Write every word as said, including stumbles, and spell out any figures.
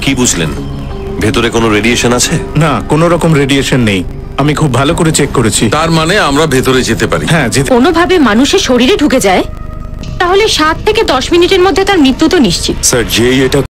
কি বুঝলেন? ভেতরে কোনো রেডিয়েশন আছে? না, কোনো রকম রেডিয়েশন নেই। আমি খুব ভালো করে চেক করেছি। তার মানে আমরা ভেতরে যেতে পারি? হ্যাঁ, যেতে। কোনোভাবে মানুষের শরীরে ঢুকে যায় তাহলে সাত থেকে দশ মিনিটের মধ্যে তার মৃত্যু তো নিশ্চিত। স্যার, যেই এটা